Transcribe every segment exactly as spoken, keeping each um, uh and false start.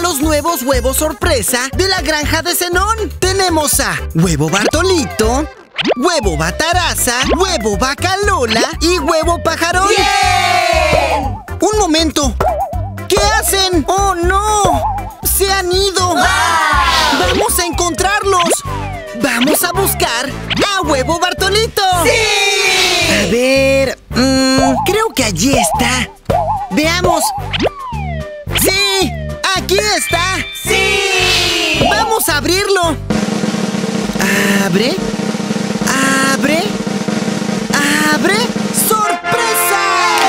los nuevos huevos sorpresa de la granja de Zenón. Tenemos a Huevo Bartolito, Huevo Bataraza, Huevo Bacalola y Huevo Pajarón. ¡Bien! Un momento. ¿Qué hacen? ¡Oh, no! ¡Se han ido! ¡Ah! ¡Vamos a encontrarlos! ¡Vamos a buscar a Huevo Bartolito! ¡Sí! A ver... Mmm, creo que allí está. Veamos. ¡Sí! ¡Aquí está! ¡Sí! ¡Vamos a abrirlo! ¡Abre! ¡Abre! ¡Abre! ¡Sorpresa!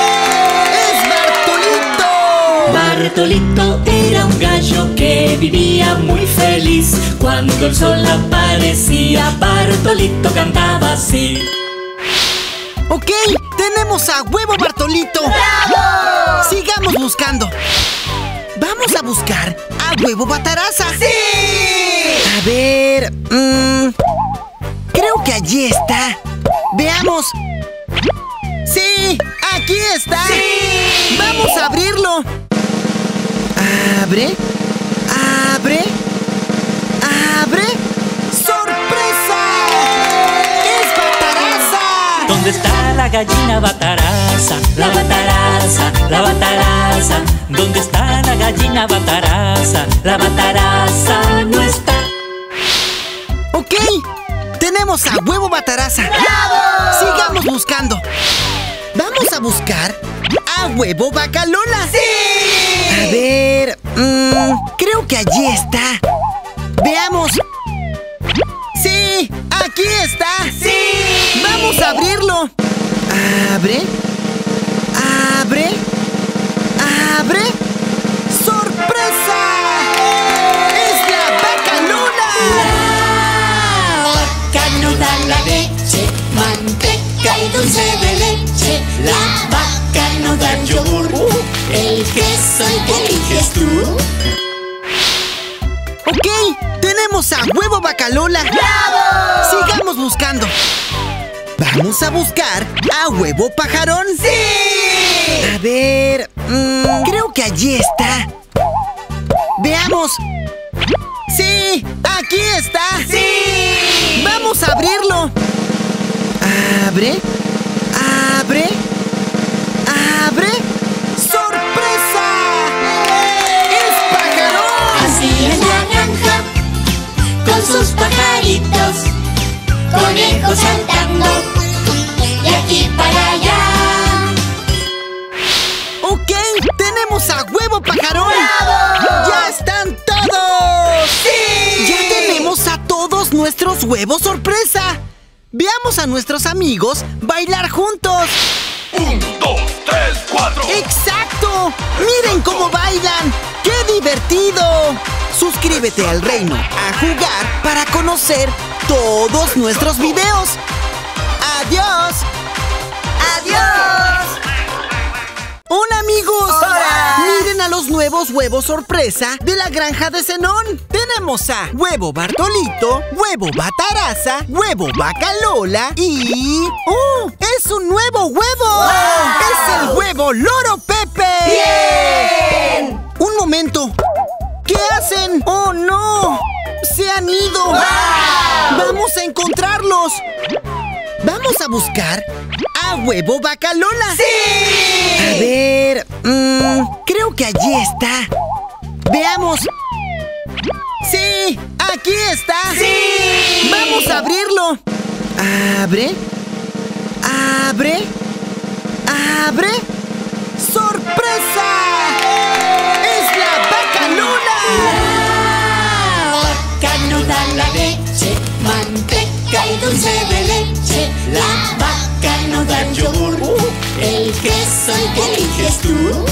¡Es Bartolito! Bartolito era un gallo que vivía muy feliz. Cuando el sol aparecía, Bartolito cantaba así. Ok, tenemos a Huevo Bartolito. ¡Bravo! Sigamos buscando. Vamos a buscar a Huevo Bataraza. ¡Sí! A ver... Mmm, creo que allí está. Veamos. ¡Sí! ¡Aquí está! ¡Sí! ¡Vamos a abrirlo! ¡Abre! ¡Abre! ¡Abre! ¡Sorpresa! ¡Es Bataraza! ¿Dónde está la gallina Bataraza? La Bataraza, la Bataraza. ¿Dónde está la gallina Bataraza? La Bataraza no está. Ok, tenemos a Huevo Bataraza. ¡Bravo! Sigamos buscando. Vamos a buscar a Huevo Bacalola. ¡Sí! A ver... Mmm, creo que allí está. Veamos. ¡Sí! ¡Aquí está! ¡Sí! ¡Vamos a abrirlo! ¡Abre! ¡Abre! ¡Abre! ¡Sorpresa! ¡Es la Bacalola! La vaca no da la leche, manteca y dulce de leche. La vaca no da yogur, el queso el que eliges tú. Ok, tenemos a Huevo Bacalola. ¡Bravo! Sigamos buscando. Vamos a buscar a Huevo Pajarón. ¡Sí! A ver... mmm, creo que allí está. Veamos. ¡Sí! ¡Aquí está! ¡Sí! ¡Vamos a abrirlo! ¡Abre! ¡Abre! ¡Abre! ¡Sorpresa! ¡Es Pajarón! Así es la granja, con sus pajaritos, conejos saltando, de aquí para allá. Ok, tenemos a Huevo Pajarón. ¡Bravo! ¡Ya están todos! ¡Sí! ¡Ya tenemos a todos nuestros huevos sorpresa! Veamos a nuestros amigos bailar juntos. Un, dos, tres, cuatro. ¡Exacto! ¡Miren cómo bailan! ¡Qué divertido! Suscríbete al Reino a Jugar para conocer todos nuestros videos. ¡Adiós! ¡Adiós! ¡Hola, amigos! ¡Hola! ¡Miren a los nuevos huevos sorpresa de la granja de Zenón! Tenemos a Huevo Bartolito, Huevo Bataraza, Huevo Bacalola y... ¡Oh! ¡Es un nuevo huevo! ¡Wow! ¡Es el huevo Loro Pepe! ¡Bien! ¡Un momento! ¿Qué hacen? ¡Oh, no! ¡Se han ido! ¡Wow! ¡Vamos a encontrarlos! ¡Vamos a buscar a Huevo Bacalola! ¡Sí! A ver... Mmm, creo que allí está. Veamos. ¡Sí! ¡Aquí está! ¡Sí! ¡Vamos a abrirlo! ¡Abre! ¡Abre! ¡Abre! ¡Sorpresa! ¡Es la Bacalola! La vaca no da la leche, manteca y dulce de leche. La vaca no da yogur, el queso el que eliges tú.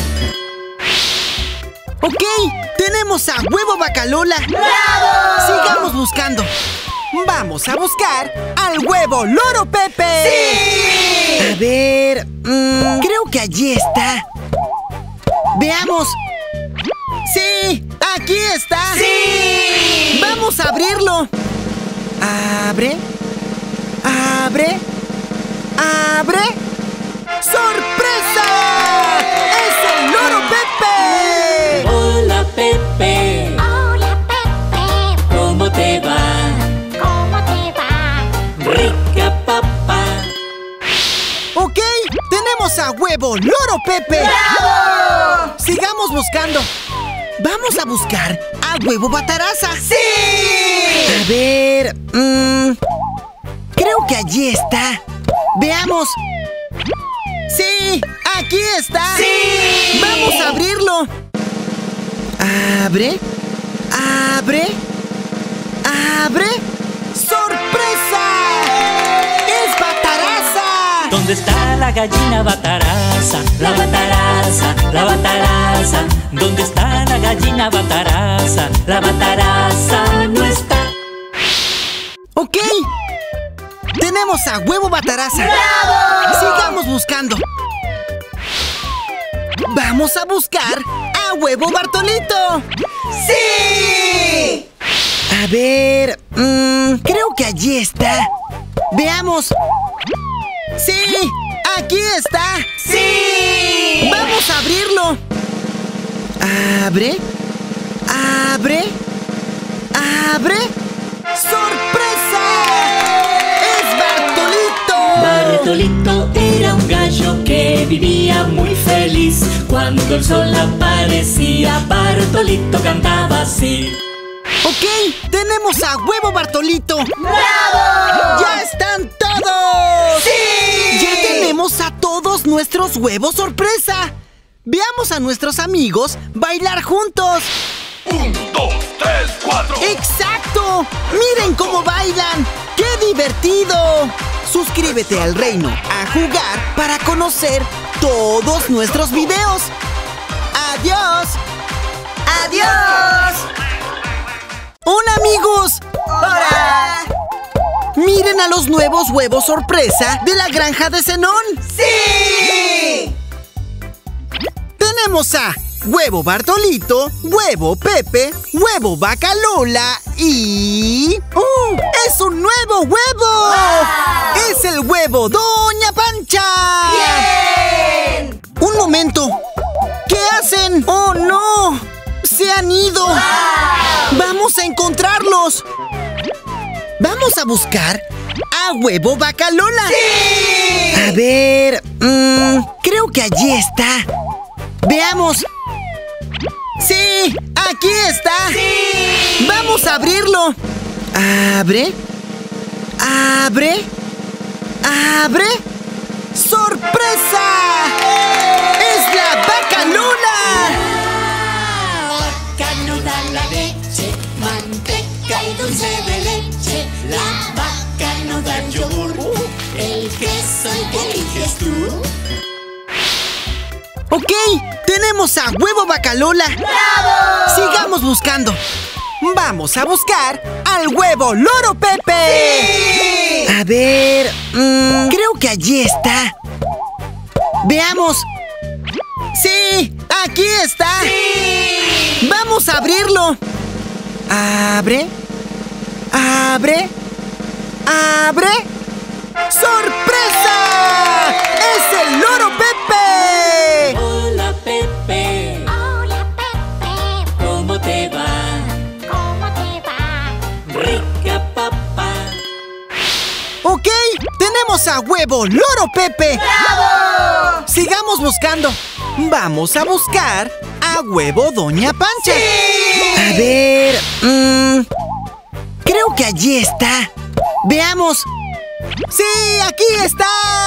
Ok, tenemos a Huevo Bacalola. ¡Bravo! Sigamos buscando. Vamos a buscar al huevo Loro Pepe. ¡Sí! A ver... mmm, creo que allí está. Veamos. ¡Sí! ¡Aquí está! ¡Sí! ¡Vamos a abrirlo! ¡Abre! ¡Abre! ¡Abre! ¡Sorpresa! ¡Es el Loro Pepe! Hola Pepe, huevo loro Pepe! ¡Bravo! Sigamos buscando. Vamos a buscar a huevo Bataraza. ¡Sí! A ver... Mmm, creo que allí está. Veamos. ¡Sí! ¡Aquí está! ¡Sí! ¡Vamos a abrirlo! Abre. Abre. Abre. ¡Sorpresa! ¡Es Bataraza! ¿Dónde está la gallina Bataraza? La Bataraza, la Bataraza. ¿Dónde está la gallina Bataraza? La Bataraza no está. Ok. Tenemos a huevo Bataraza. ¡Bravo! Sigamos buscando. Vamos a buscar a huevo Bartolito. ¡Sí! A ver... Mmm, creo que allí está. Veamos. ¡Sí! ¡Aquí está! ¡Sí! ¡Vamos a abrirlo! Abre. Abre. Abre. ¡Sorpresa! ¡Es Bartolito! Bartolito era un gallo que vivía muy feliz. Cuando el sol aparecía, Bartolito cantaba así. Ok, tenemos a huevo Bartolito. ¡Bravo! ¡Ya están todos! ¡Sí! ¡Ya tenemos a todos nuestros huevos sorpresa! Veamos a nuestros amigos bailar juntos. Un, dos, tres, cuatro. ¡Exacto! ¡Miren cómo bailan! ¡Qué divertido! Suscríbete al Reino a Jugar para conocer todos nuestros videos. ¡Adiós! ¡Adiós! ¡Hola, amigos! ¡Hola! ¡Miren a los nuevos huevos sorpresa de la granja de Zenón! ¡Sí! Tenemos a huevo Bartolito, huevo Pepe, huevo Vaca Lola y... ¡Uh! ¡Es un nuevo huevo! ¡Wow! ¡Es el huevo Doña Pancha! ¡Bien! ¡Un momento! ¿Qué hacen? ¡Oh, no! ¡Se han ido! ¡Wow! ¡Vamos a encontrarlos! ¡Vamos a buscar a huevo Vaca Lola! ¡Sí! A ver... Mmm, creo que allí está. ¡Veamos! ¡Sí! ¡Aquí está! ¡Sí! ¡Vamos a abrirlo! ¡Abre! ¡Abre! ¡Abre! ¡Sorpresa! ¡Es la Vaca Lola! La vaca no da la leche, manteca y dulce de leche. La vaca no da yogur, el queso el que eliges tú. Ok, tenemos a huevo Vaca Lola. ¡Bravo! Sigamos buscando. Vamos a buscar al huevo Loro Pepe. ¡Sí! A ver... mmm, creo que allí está. Veamos. ¡Sí! ¡Aquí está! ¡Sí! ¡Vamos a abrirlo! Abre. Abre. Abre. ¡Sorpresa! ¡Es el Loro Pepe! Hola Pepe, Hola Pepe, ¿cómo te va? ¿cómo te va? Rica papa. Ok, tenemos a huevo Loro Pepe. ¡Bravo! Sigamos buscando. Vamos a buscar a huevo Doña Pancha. ¡Sí! A ver... mmm, creo que allí está. Veamos. ¡Sí! ¡Aquí está!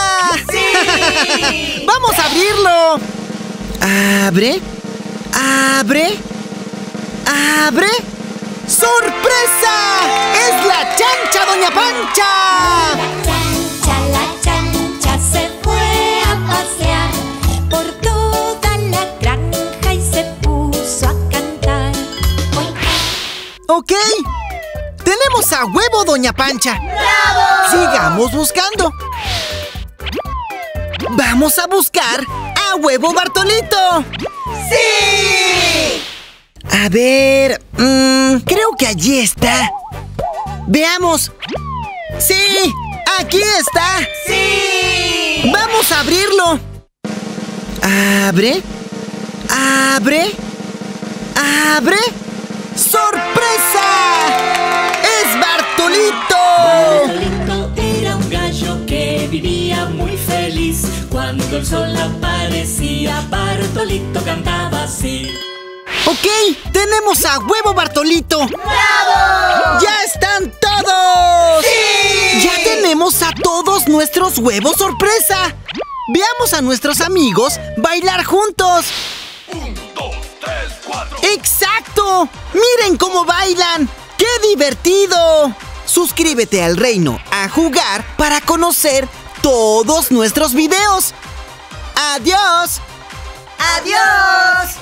¡Sí! ¡Vamos a abrirlo! Abre. Abre. Abre. ¡Sorpresa! ¡Es la chancha Doña Pancha! La chancha, la chancha se fue a pasear por toda la granja y se puso a cantar. Ok. Tenemos a huevo Doña Pancha. ¡Bravo! Sigamos buscando. Vamos a buscar a huevo Bartolito. ¡Sí! A ver... mmm, creo que allí está. Veamos. ¡Sí! ¡Aquí está! ¡Sí! ¡Vamos a abrirlo! Abre. Abre. Abre. ¡Sorpresa! ¡Es Bartolito! Bartolito era un gallo que vivía muy feliz. Cuando el sol aparecía, Bartolito cantaba así. Ok, tenemos a Huevo Bartolito. ¡Bravo! ¡Ya están todos! ¡Sí! ¡Ya tenemos a todos nuestros huevos sorpresa! Veamos a nuestros amigos bailar juntos. Un, dos, tres, cuatro. ¡Exacto! ¡Miren cómo bailan! ¡Qué divertido! Suscríbete al Reino a Jugar para conocer todos nuestros videos. ¡Adiós! ¡Adiós!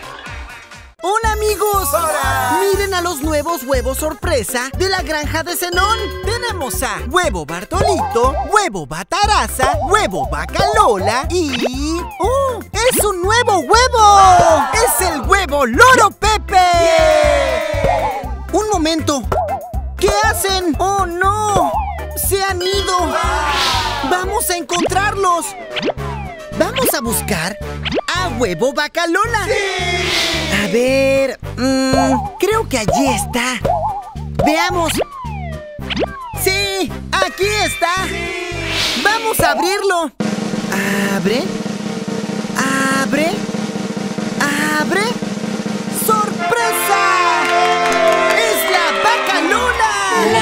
¡Hola, amigos! ¡Hola! ¡Miren a los nuevos huevos sorpresa de la granja de Zenón! Tenemos a Huevo Bartolito, Huevo Bataraza, Huevo Bacalola y... ¡Oh! ¡Es un nuevo huevo! ¡Es el huevo Loro Pepe! ¡Bien! ¡Un momento! ¿Qué hacen? ¡Oh, no! ¡Se han ido! ¡Vamos a encontrarlos! Vamos a buscar a Huevo Bacalola. ¡Sí! A ver... Mmm, creo que allí está. Veamos. ¡Sí! ¡Aquí está! ¡Sí! ¡Vamos a abrirlo! Abre. Abre. Abre. ¡Sorpresa! ¡Es la Bacalola!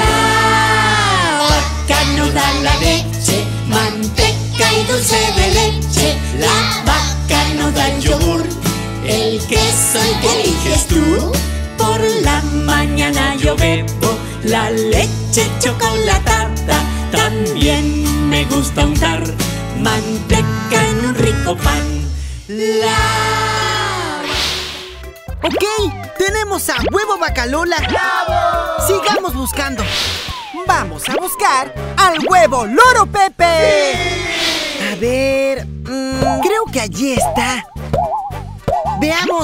La vaca nos da la leche, manteca y dulce de leche. La vaca nos da el yogur, el queso el que eliges tú. Por la mañana yo bebo la leche chocolatada. También me gusta untar manteca en un rico pan. La... Ok, tenemos a Huevo Bacalola. ¡Bravo! Sigamos buscando. Vamos a buscar al huevo Loro Pepe. ¡Sí! A ver... mmm, creo que allí está. Veamos.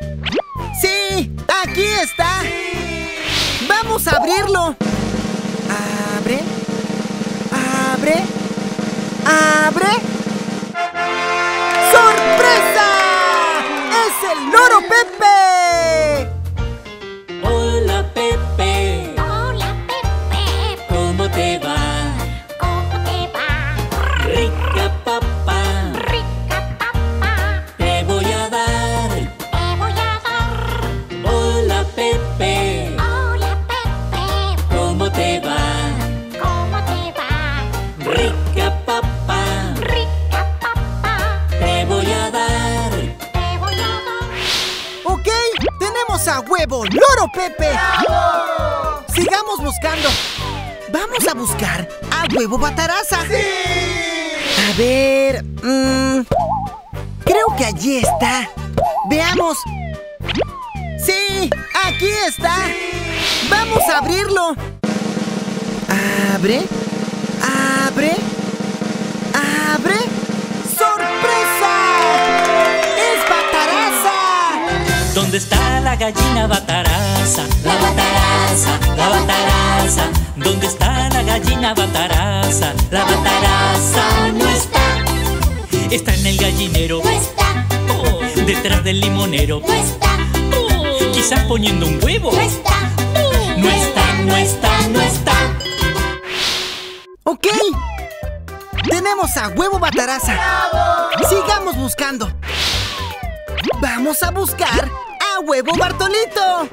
¡Sí! ¡Aquí está! ¡Sí! ¡Vamos a abrirlo! Abre. Abre. Abre. ¡Sorpresa! ¡Es el Loro Pepe! Hola Pepe, Hola, Pepe, ¿cómo te va? ¿cómo te va? Rica papa, Rica papa, te voy a dar. te voy a dar. Hola Pepe, Hola, Pepe, ¿cómo te va? ¿cómo te va? Rica papa, Rica papa, te voy a dar. te voy a dar. Ok, tenemos a Huevo Loro Pepe. ¡Bravo! Sigamos buscando. Vamos a buscar a Huevo Bataraza. ¡Sí! A ver... mmm, creo que allí está. Veamos. ¡Sí! ¡Aquí está! ¡Sí! ¡Vamos a abrirlo! Abre. Abre. Abre. ¡Sorpresa! ¡Es Bataraza! ¿Dónde está la gallina Bataraza? La Bataraza, la Bataraza. ¿Dónde está la gallina Bataraza? La Bataraza no está. Está en el gallinero, No está, oh, detrás del limonero, no está, oh, quizás poniendo un huevo. no está. No está, no está, no está. Ok. Tenemos a Huevo Bataraza. ¡Bravo! Sigamos buscando. Vamos a buscar a Huevo Bartolito.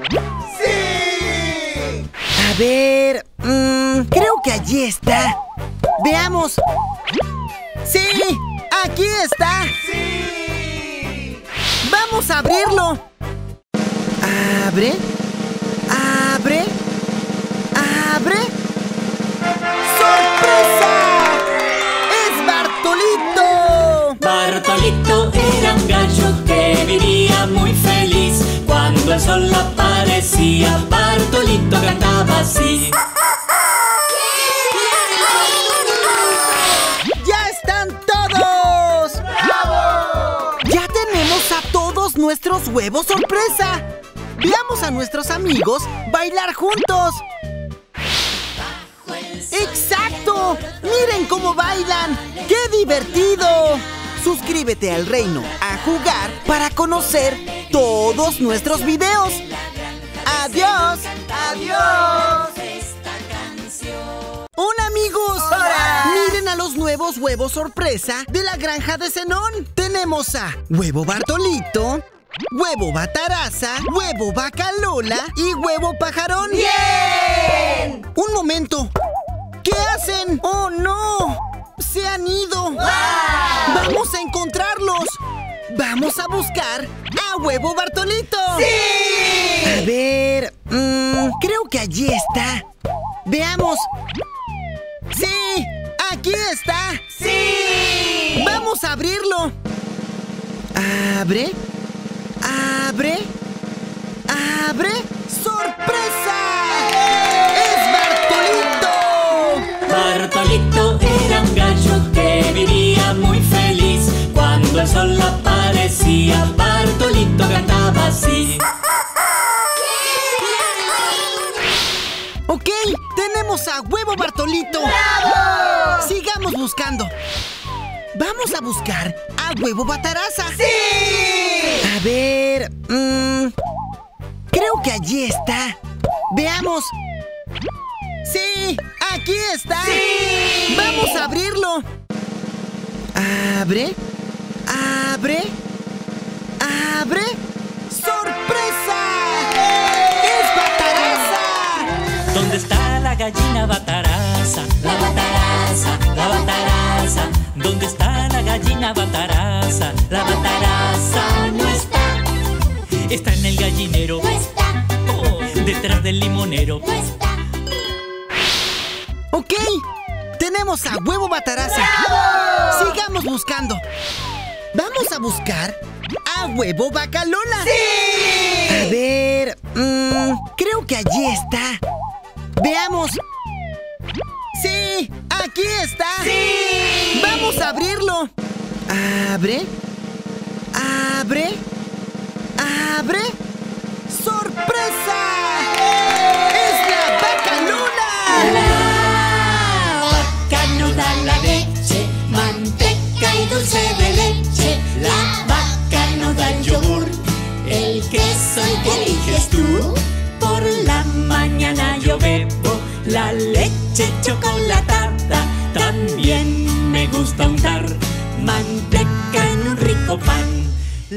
¡Sí! A ver... mmm, creo que allí está. Veamos. ¡Sí! ¡Aquí está! ¡Sí! ¡Vamos a abrirlo! Abre. Abre. Abre. ¡Sorpresa! ¡Es Bartolito! Bartolito era un gallo que vivía muy feliz. Cuando el sol aparecía, Bartolito cantaba así. ¡Ya están todos! ¡Bravo! ¡Ya tenemos a todos nuestros huevos sorpresa! Veamos a nuestros amigos bailar juntos. ¡Exacto! ¡Miren cómo bailan! ¡Qué divertido! Suscríbete al Reino a Jugar para conocer todos nuestros videos. ¡Adiós! ¡Adiós! ¡Hola, amigos! ¡Hola! ¡Miren a a los nuevos huevos sorpresa de la granja de Zenón. Tenemos a Huevo Bartolito, Huevo Bataraza, Huevo Bacalola y Huevo Pajarón. ¡Bien! ¡Un momento! ¿Qué hacen? ¡Oh, no! ¡Se han ido! ¡Wow! ¡Vamos a encontrarlos! ¡Vamos a buscar a Huevo Bartolito! ¡Sí! A ver... Mmm, creo que allí está. ¡Veamos! ¡Sí! ¡Aquí está! ¡Sí! ¡Vamos a abrirlo! ¡Abre! ¡Abre! ¡Abre! ¡Sorpresa! ¡Es Bartolito! Bartolito era un gallo que vivía muy feliz. Cuando el sol aparecía, Bartolito cantaba así. Ok, tenemos a Huevo Bartolito. ¡Bravo! Sigamos buscando. Vamos a buscar a Huevo Bataraza. ¡Sí! A ver... mmm, creo que allí está. Veamos. ¡Sí! ¡Aquí está! ¡Sí! ¡Vamos a abrirlo! ¡Abre! ¡Abre! ¡Abre! ¡Sorpresa! ¡Es Bataraza! ¿Dónde está la gallina Bataraza? La Bataraza, la Bataraza. ¿Dónde está la gallina Bataraza? La Bataraza no está. Está en el gallinero. No está, Oh, detrás del limonero. no está. Ok, tenemos a Huevo Bataraza. ¡Bravo! Sigamos buscando. Vamos a buscar a Huevo Bacalola. ¡Sí! A ver... mmm, creo que allí está. Veamos. ¡Sí! ¡Aquí está! ¡Sí! ¡Vamos a abrirlo! ¡Abre! ¡Abre! ¡Abre! ¡Sorpresa! ¡Es la Bacalola! La vaca no da la leche, manteca y dulce de leche. La vaca no da el yogur, el queso que eliges tú. Por la mañana yo bebo la leche chocolatada. También me gusta untar manteca en un rico pan.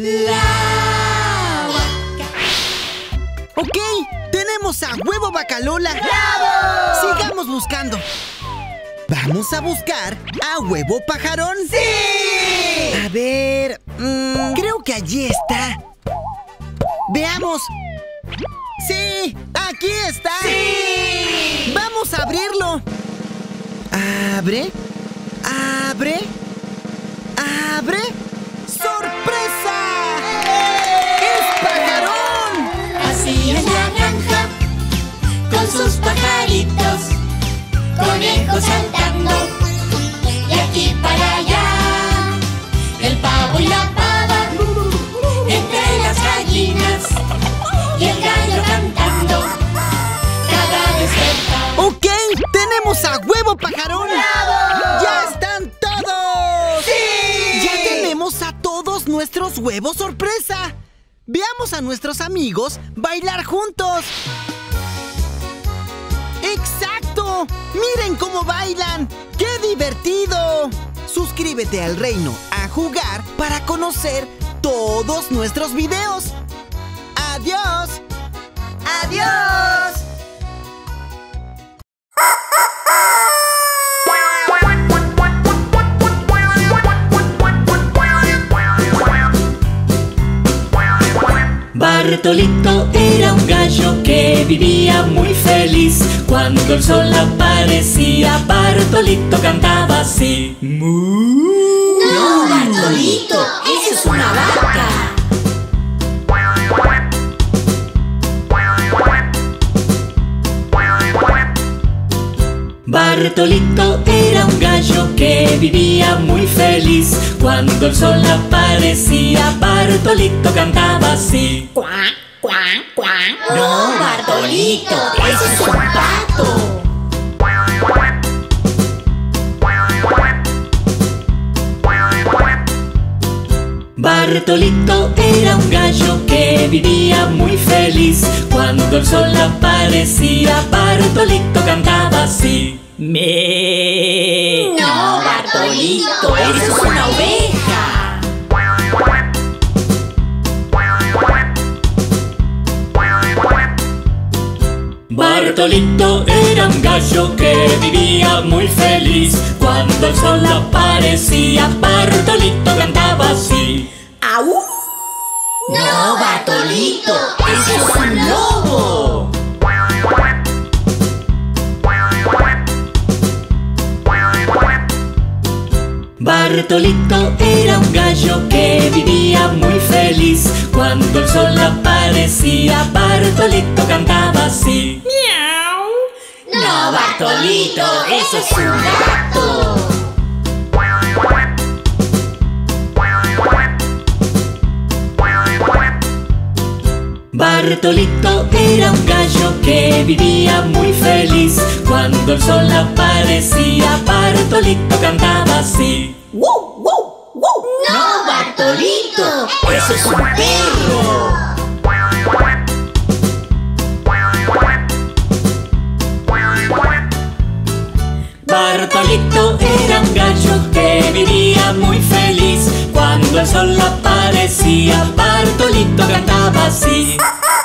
La vaca. Ok, tenemos a Huevo Bacalola. ¡Bravo! Sigamos buscando. Vamos a buscar a Huevo Pajarón. ¡Sí! A ver... mmm, creo que allí está. Veamos. ¡Sí! ¡Aquí está! ¡Sí! ¡Vamos a abrirlo! ¡Abre! ¡Abre! ¡Abre! ¡Sorpresa! ¡Es Pajarón! Así es la granja, con sus pajaritos, conejos saltando, de aquí para allá, el pavo y la pava, entre las gallinas, y el gallo cantando, cada despertar. ¡Ok! ¡Tenemos a Huevo Pajarón! ¡Bravo! ¡Ya están todos! ¡Sí! ¡Ya tenemos a todos nuestros huevos sorpresa! Veamos a nuestros amigos bailar juntos. ¡Exacto! ¡Miren cómo bailan! ¡Qué divertido! Suscríbete al Reino a Jugar para conocer todos nuestros videos. ¡Adiós! ¡Adiós! Bartolito era un gallo que vivía muy feliz. Cuando el sol aparecía, Bartolito cantaba así. ¡Mu! No, Bartolito, eso es una vaca. Bartolito era un gallo que vivía muy feliz. Cuando el sol aparecía, Bartolito cantaba así. Cuac, cuac, cuac. No, Bartolito, eso es un pato. Bartolito era un gallo que vivía muy feliz. Cuando el sol aparecía, Bartolito cantaba así. Me. No, Bartolito, eso es una oveja. Bartolito era un gallo que vivía muy feliz. Cuando el sol aparecía, Bartolito cantaba así. ¡Au! No, Bartolito, eso es un lobo. Bartolito era un gallo que vivía muy feliz. Cuando el sol aparecía, Bartolito cantaba así. ¡Miau! No, Bartolito, eso es un gato. Bartolito era un gallo que vivía muy feliz. Cuando el sol aparecía, Bartolito cantaba así. ¡Wow, wow, wow! ¡No, Bartolito! ¡Eso es un perro! Bartolito era un gallo que vivía muy feliz. Cuando el sol aparecía, Bartolito cantaba así.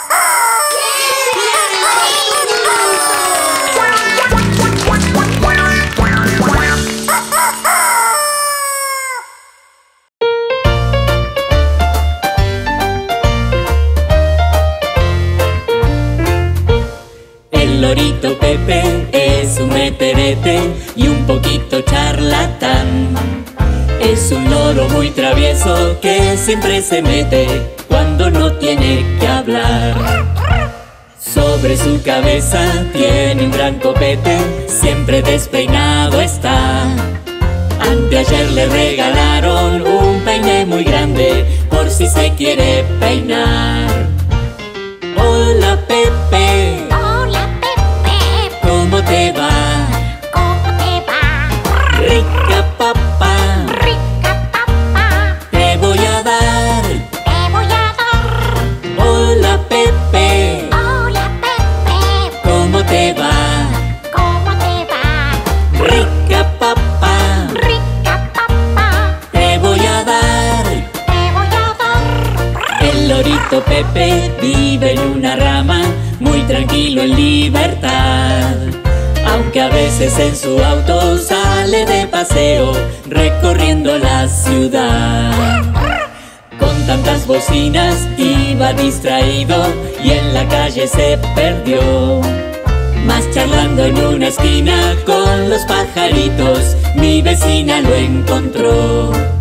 El lorito Pepe es un meterete y un poquito charlatán. Es un loro muy travieso que siempre se mete cuando no tiene que hablar. Sobre su cabeza tiene un gran copete, siempre despeinado está. Anteayer le regalaron un peine muy grande por si se quiere peinar. Hola Pepe. Hola Pepe, ¿Cómo te va? ¿cómo te va? Rica papa, Rica papá, te voy a dar. te voy a dar. Hola Pepe, Hola Pepe, ¿cómo te va? ¿cómo te va? Rica papa, Rica papá, te voy a dar. te voy a dar. El lorito Pepe vive en una rama, muy tranquilo en libertad. Aunque a veces en su auto sale de paseo, recorriendo la ciudad. Con tantas bocinas iba distraído y en la calle se perdió. Mas charlando en una esquina con los pajaritos, mi vecina lo encontró.